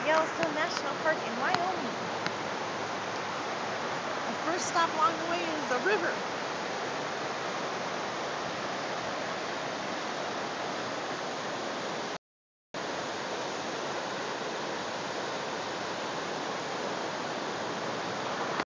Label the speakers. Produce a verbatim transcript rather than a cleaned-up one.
Speaker 1: at Yellowstone National Park in Wyoming.
Speaker 2: The first stop along the way is the river.